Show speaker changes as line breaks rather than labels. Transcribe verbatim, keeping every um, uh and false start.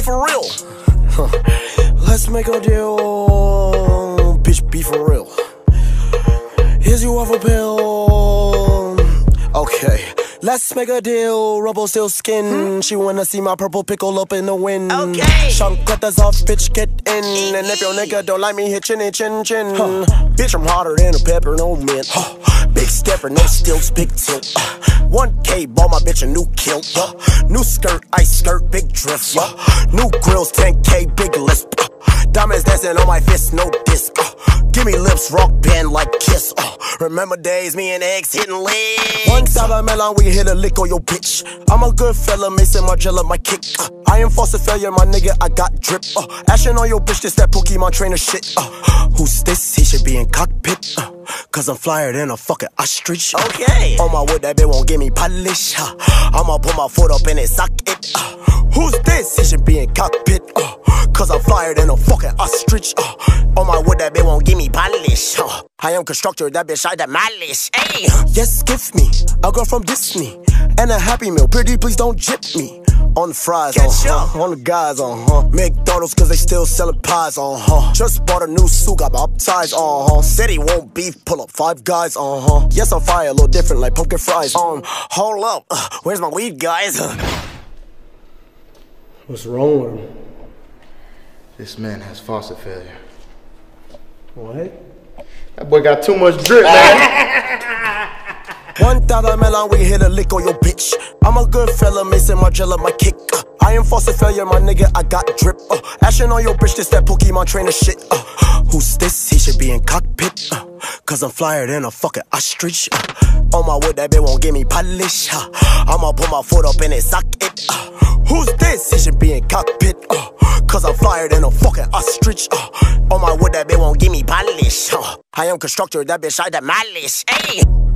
for real. Let's make a deal, bitch, be for real. Here's you off a pill. Okay, let's make a deal, rubble still skin. Hmm? She wanna see my purple pickle up in the wind.
Okay.
Shankatas off, bitch, get in. E-e. And if your nigga don't like me, hit chinny chin chin. Huh. Bitch, I'm hotter than a pepper, no mint. Huh. Big stepper, no stilts, big tilt. Uh, one K, bought my bitch a new kilt. Uh, new skirt, ice skirt, big drift. Uh, new grills, ten K, big lisp. Uh, diamonds dancing on my fist, no disc. Uh, give me lips, rock band like Kiss. Uh, remember days, me and X hitting legs. One time I melon, we hit a lick on your bitch. I'm a good fella, Mason Margiela, my kick. Uh, I am false failure, my nigga, I got drip. Uh, action on your bitch, this that Pokemon trainer shit. Uh, who's this? He should be in cockpit. Uh, Cause I'm flyer than a fucking ostrich.
Okay.
On my wood, that bitch won't give me polish. Uh, I'ma put my foot up in it, sock it. Uh, who's this? He should be in cockpit. Uh, Cause I'm flyer than a fucking ostrich. Uh, on my wood, that bitch won't give me polish. Uh, I am constructor, that bitch I demolish. Hey. Yes, give me a girl from Disney and a Happy Meal. Pretty, please don't jip me. On the fries, on huh? On the guys, on huh? McDonald's, cause they still selling pies, on huh? Just bought a new suit, got baptized, on huh? Said he won't beef, pull up five guys, on huh? Yes, I'm fire, a little different, like pumpkin fries. Um, hold up, uh, where's my weed, guys? What's wrong with him?
This man has foster failure.
What?
That boy got too much drip, man.
One thousand melon, we hit a lick on your bitch. I'm a good fella, Mason Margiela, my kick. Uh, I am false failure, my nigga, I got drip. Uh, action on your bitch, this that Pokemon trainer shit. Uh, who's this? He should be in cockpit. Uh, Cause I'm flyer than a fucking ostrich. Uh, on my wood, that bitch won't give me polish. Uh, I'ma put my foot up in it, sock it. Uh, who's this? He should be in cockpit. Uh, Cause I'm flyer than a fucking ostrich. Uh, on my wood, that bitch won't give me polish. Uh, I am constructor, that bitch I demolish. Hey.